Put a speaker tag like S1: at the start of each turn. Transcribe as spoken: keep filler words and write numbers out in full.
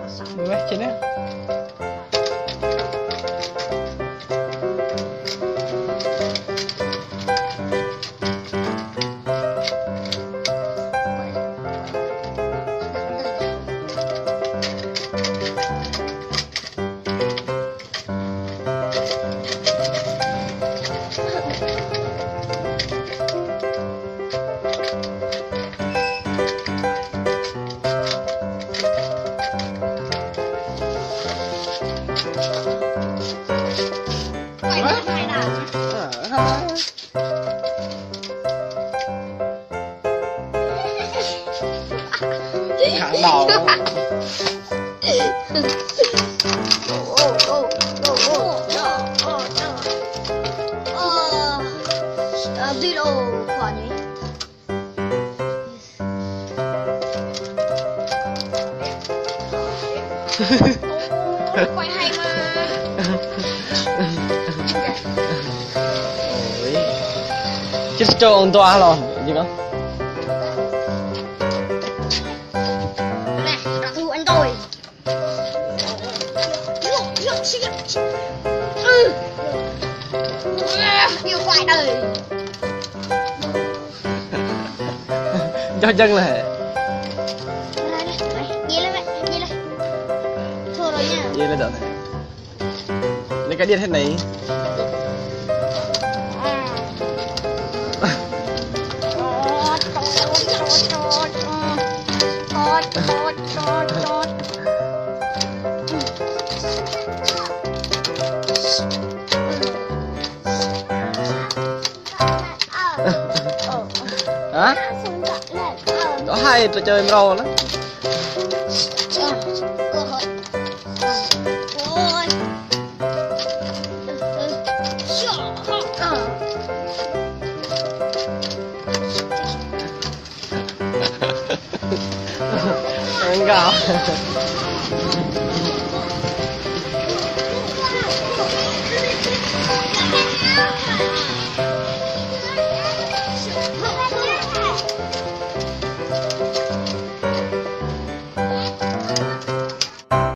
S1: Gue sini. Hạng đầu.
S2: Video quả nhỉ? Quay hay mà.
S1: Ôi. Chết cho ông toa rồi, gì không?
S2: Này, trả thù anh tôi. Ừ. Yêu quại đời.
S1: Cho chân này.
S2: Nhìn lên vậy, nhìn lên. Thôi rồi nha.
S1: Nhìn lên rồi này. Lấy cái điện hết này. Hả? Có hai trò chơi rô đó. Enggak.